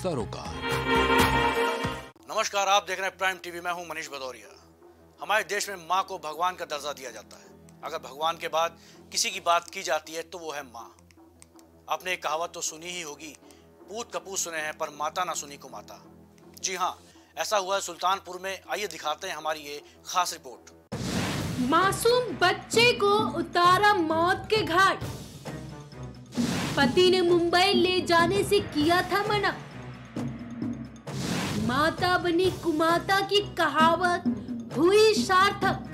सरोकार। नमस्कार, आप देख रहे हैं प्राइम टीवी। मैं हूं मनीष भदौरिया। हमारे देश में माँ को भगवान का दर्जा दिया जाता है। अगर भगवान के बाद किसी की बात की जाती है तो वो है माँ। आपने एक कहावत तो सुनी ही होगी, पूत कपूत सुने हैं पर माता ना सुनी को माता। जी हाँ, ऐसा हुआ है सुल्तानपुर में। आइए दिखाते हैं हमारी ये खास रिपोर्ट। मासूम बच्चे को उतारा मौत के घाट। पति ने मुंबई ले जाने से किया था मना। माता बनी कुमाता की कहावत हुई सार्थक।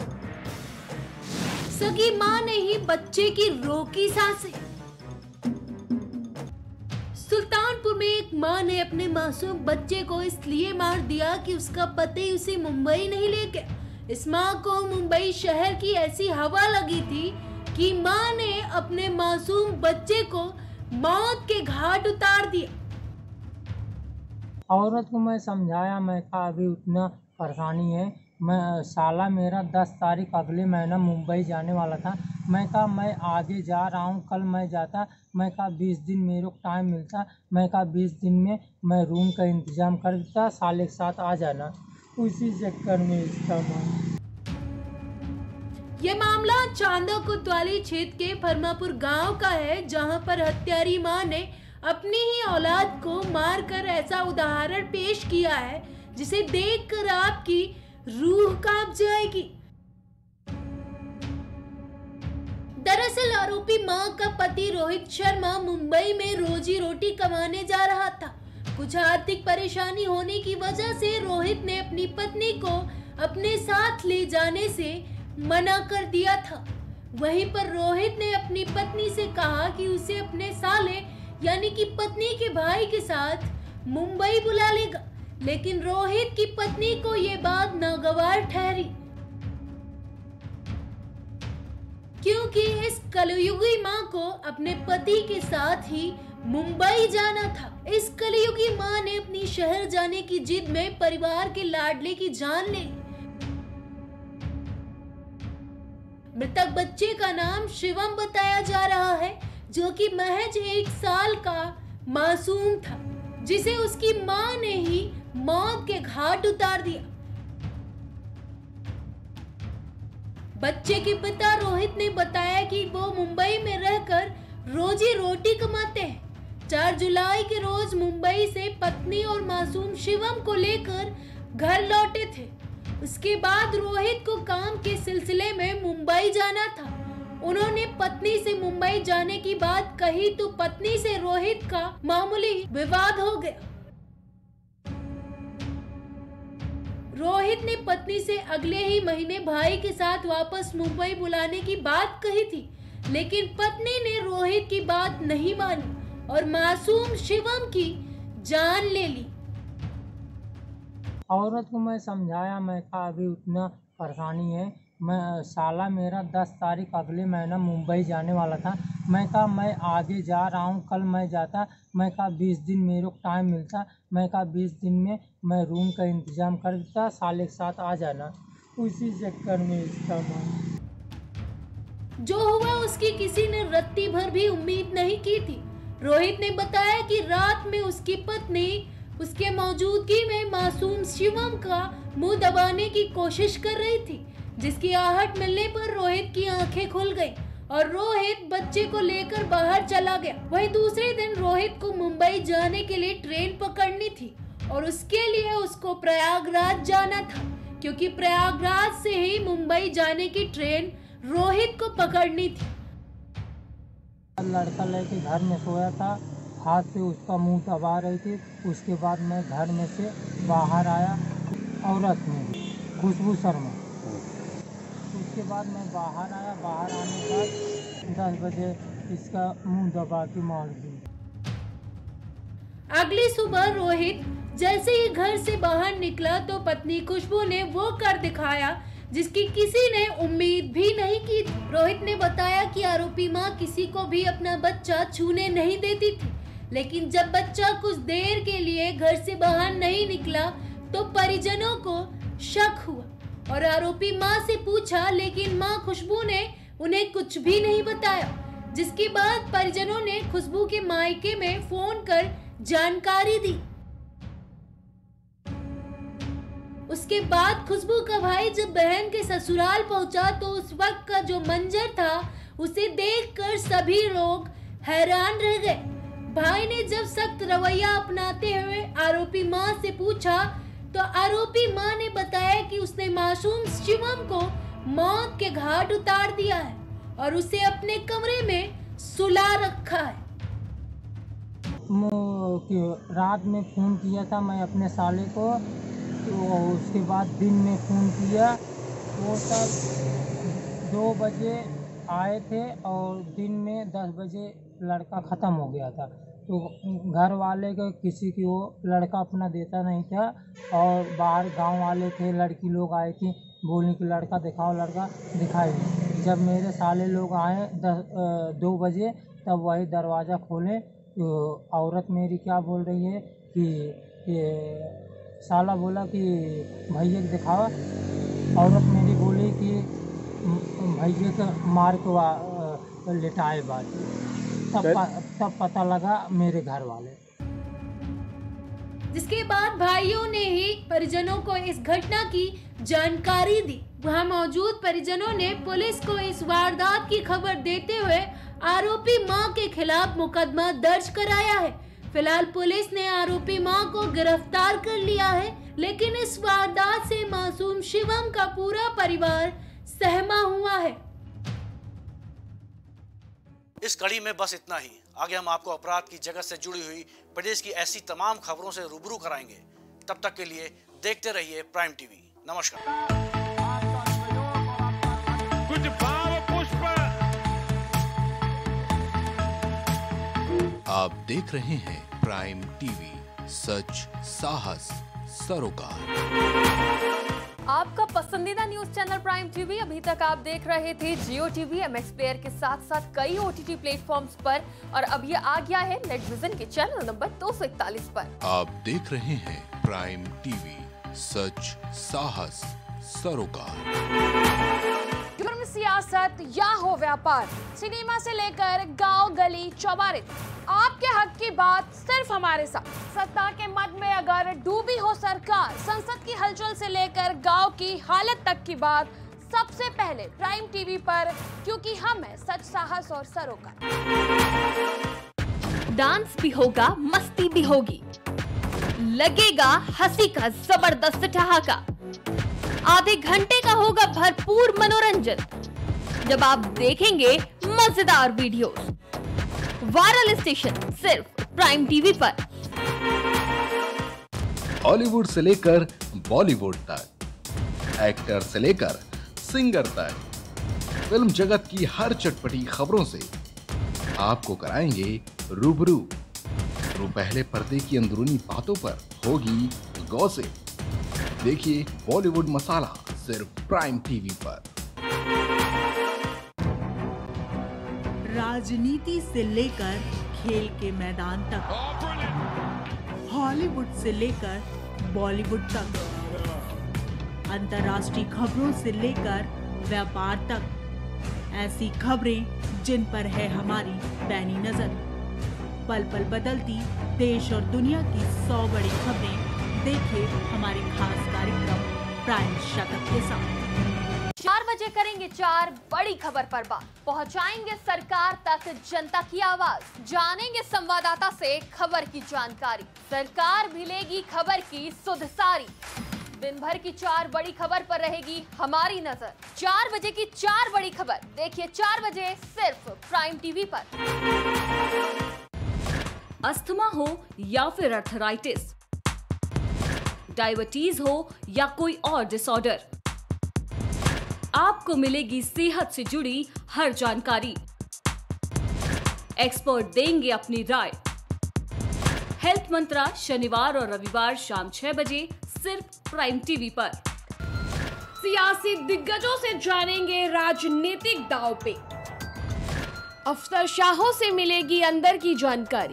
सगी मां ने ही बच्चे की रोकी सांसें। सुल्तानपुर में एक मां ने अपने मासूम बच्चे को इसलिए मार दिया कि उसका पति उसे मुंबई नहीं ले गया। इस मां को मुंबई शहर की ऐसी हवा लगी थी कि मां ने अपने मासूम बच्चे को मौत के घाट उतार दिया। औरत को मैं समझाया, मैं कहा अभी उतना परेशानी है, मैं साला मेरा 10 तारीख अगले महीना मुंबई जाने वाला था। मैं कहा मैं आगे जा रहा हूँ, कल मैं जाता। मैं कहा 20 दिन मेरे को टाइम मिलता। मैं कहा 20 दिन में मैं रूम का इंतज़ाम कर देता, साले के साथ आ जाना। उसी चक्कर में इसका ये मामला चांदा कोतवाली क्षेत्र के फरमापुर गांव का है, जहां पर हत्यारी मां ने अपनी ही औलाद को मारकर ऐसा उदाहरण पेश किया है जिसे देखकर आपकी रूह कांप जाएगी। दरअसल आरोपी मां का पति रोहित शर्मा मुंबई में रोजी रोटी कमाने जा रहा था। कुछ आर्थिक परेशानी होने की वजह से रोहित ने अपनी पत्नी को अपने साथ ले जाने से मना कर दिया था। वहीं पर रोहित ने अपनी पत्नी से कहा कि उसे अपने साले यानी कि पत्नी के भाई के साथ मुंबई बुला लेगा, लेकिन रोहित की पत्नी को ये बात नागवार ठहरी, क्योंकि इस कलयुगी मां को अपने पति के साथ ही मुंबई जाना था। इस कलयुगी मां ने अपनी शहर जाने की जिद में परिवार के लाडले की जान ले। मृतक बच्चे का नाम शिवम बताया जा रहा है, जो कि महज 1 साल का मासूम था, जिसे उसकी मां ने ही मौत के घाट उतार दिया। बच्चे के पिता रोहित ने बताया कि वो मुंबई में रहकर रोजी रोटी कमाते हैं। 4 जुलाई के रोज मुंबई से पत्नी और मासूम शिवम को लेकर घर लौटे थे। उसके बाद रोहित को काम के सिलसिले में मुंबई जाना था। उन्होंने पत्नी से मुंबई जाने की बात कही तो पत्नी से रोहित का मामूली विवाद हो गया। रोहित ने पत्नी से अगले ही महीने भाई के साथ वापस मुंबई बुलाने की बात कही थी, लेकिन पत्नी ने रोहित की बात नहीं मानी और मासूम शिवम की जान ले ली। औरत को मैं समझाया, मैं कहा अभी उतना परेशानी है, मैं साला मेरा 10 तारीख अगले महीना मुंबई जाने वाला था। मैं कहा मैं आगे जा रहा हूँ, कल मैं जाता। मैं कहा 20 दिन मेरे को टाइम मिलता। मैं कहा 20 दिन में मैं रूम का इंतज़ाम कर देता, साले के साथ आ जाना। उसी चक्कर में इसका जो हुआ उसकी किसी ने रत्ती भर भी उम्मीद नहीं की थी। रोहित ने बताया कि रात में उसकी पत्नी उसके मौजूदगी में मासूम शिवम का मुंह दबाने की कोशिश कर रही थी, जिसकी आहट मिलने पर रोहित की आंखें खुल गईं और रोहित बच्चे को लेकर बाहर चला गया। वहीं दूसरे दिन रोहित को मुंबई जाने के लिए ट्रेन पकड़नी थी और उसके लिए उसको प्रयागराज जाना था, क्योंकि प्रयागराज से ही मुंबई जाने की ट्रेन रोहित को पकड़नी थी। लड़का लेके घर में सोया था, हाथ से उसका मुंह दबा रही थी। उसके बाद मैं घर में से बाहर आया, औरत में खुशबू शर्मा। उसके बाद मैं बाहर आया, बाहर आने के बाद 10 बजे इसका मुंह दबा के मार दी। अगली सुबह रोहित जैसे ही घर से बाहर निकला तो पत्नी खुशबू ने वो कर दिखाया जिसकी किसी ने उम्मीद भी नहीं की थी। रोहित ने बताया कि आरोपी मां किसी को भी अपना बच्चा छूने नहीं देती थी, लेकिन जब बच्चा कुछ देर के लिए घर से बाहर नहीं निकला तो परिजनों को शक हुआ और आरोपी मां से पूछा, लेकिन मां खुशबू ने उन्हें कुछ भी नहीं बताया, जिसके बाद परिजनों ने खुशबू के मायके में फोन कर जानकारी दी। उसके बाद खुशबू का भाई जब बहन के ससुराल पहुंचा तो उस वक्त का जो मंजर था उसे देखकर सभी लोग हैरान रह गए। भाई ने जब सख्त रवैया अपनाते हुए आरोपी मां से पूछा तो आरोपी मां ने बताया कि उसने मासूम शिवम को मौत के घाट उतार दिया है और उसे अपने कमरे में सुला रखा है। रात में फ़ोन किया था मैं अपने साले को, तो उसके बाद दिन में फ़ोन किया। वो सब 2 बजे आए थे और दिन में 10 बजे लड़का ख़त्म हो गया था। तो घर वाले के किसी की वो लड़का अपना देता नहीं था और बाहर गांव वाले थे, लड़की लोग आई थी बोलने की लड़का दिखाओ, लड़का दिखाई नहीं। जब मेरे साले लोग आए 2 बजे तब वही दरवाज़ा खोले तो औरत मेरी क्या बोल रही है कि साला बोला कि भैया को दिखाओ। औरत मेरी बोली कि भैया को मार को लिटाए बात। तब पता लगा मेरे घर वाले। जिसके बाद भाइयों ने ही परिजनों को इस घटना की जानकारी दी। वहां मौजूद परिजनों ने पुलिस को इस वारदात की खबर देते हुए आरोपी मां के खिलाफ मुकदमा दर्ज कराया है। फिलहाल पुलिस ने आरोपी मां को गिरफ्तार कर लिया है, लेकिन इस वारदात से मासूम शिवम का पूरा परिवार सहमा हुआ है। इस कड़ी में बस इतना ही। आगे हम आपको अपराध की जगत से जुड़ी हुई प्रदेश की ऐसी तमाम खबरों से रूबरू कराएंगे। तब तक के लिए देखते रहिए प्राइम टीवी। नमस्कार। कुछ भाव पुष्प। आप देख रहे हैं प्राइम टीवी, सच साहस सरोकार। आपका पसंदीदा न्यूज चैनल प्राइम टीवी। अभी तक आप देख रहे थे जियो टीवी, MX प्लेयर के साथ साथ कई OTT प्लेटफॉर्म्स पर, और अब ये आ गया है नेट विजन के चैनल नंबर 241 पर। आप देख रहे हैं प्राइम टीवी, सच साहस सरोकार। जुर्म, सियासत या हो व्यापार, सिनेमा से लेकर गांव गली चौबारे, आपके हक की बात सिर्फ हमारे साथ। सत्ता के मद में अगर डूबी हो सरकार, संसद की हलचल से लेकर गांव की हालत तक की बात सबसे पहले प्राइम टीवी पर, क्योंकि हम है सच साहस और सरोकार। डांस भी होगा, मस्ती भी होगी, लगेगा हंसी का जबरदस्त ठहाका, आधे घंटे का होगा भरपूर मनोरंजन जब आप देखेंगे मजेदार वीडियोस। वायरल स्टेशन सिर्फ प्राइम टीवी पर। हॉलीवुड से लेकर बॉलीवुड तक, एक्टर से लेकर सिंगर तक, फिल्म जगत की हर चटपटी खबरों से आपको कराएंगे रूबरू। पहले पर्दे की अंदरूनी बातों पर होगी गॉसिप। देखिए बॉलीवुड मसाला सिर्फ प्राइम टीवी पर। राजनीति से लेकर खेल के मैदान तक, हॉलीवुड से लेकर बॉलीवुड तक, अंतर्राष्ट्रीय खबरों से लेकर व्यापार तक, ऐसी खबरें जिन पर है हमारी पैनी नजर। पल पल बदलती देश और दुनिया की 100 बड़ी खबरें देखिए हमारे खास कार्यक्रम प्राइम शतक के साथ। 4 बजे करेंगे 4 बड़ी खबर पर बात, पहुंचाएंगे सरकार तक जनता की आवाज, जानेंगे संवाददाता से खबर की जानकारी, सरकार भी लेगी खबर की सुध सारी। दिन भर की 4 बड़ी खबर पर रहेगी हमारी नजर। 4 बजे की 4 बड़ी खबर देखिए 4 बजे सिर्फ प्राइम टीवी पर। अस्थमा हो या फिर अर्थराइटिस, डायबिटीज हो या कोई और डिसऑर्डर, आपको मिलेगी सेहत से जुड़ी हर जानकारी। एक्सपर्ट देंगे अपनी राय। हेल्थ मंत्रा शनिवार और रविवार शाम 6 बजे सिर्फ प्राइम टीवी पर। सियासी दिग्गजों से जानेंगे राजनीतिक दांव पे, अफसरशाहों से मिलेगी अंदर की जानकारी,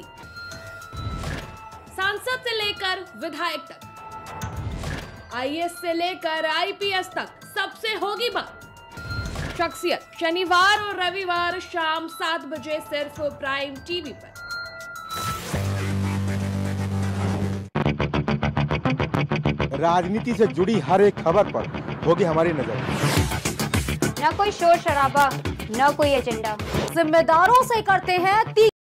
सांसद से लेकर विधायक तक, IAS से लेकर IPS तक सबसे होगी बात। शख्सियत शनिवार और रविवार शाम 7 बजे सिर्फ प्राइम टीवी पर। राजनीति से जुड़ी हर एक खबर पर होगी हमारी नजर। न कोई शोर शराबा, न कोई एजेंडा, जिम्मेदारों से करते हैं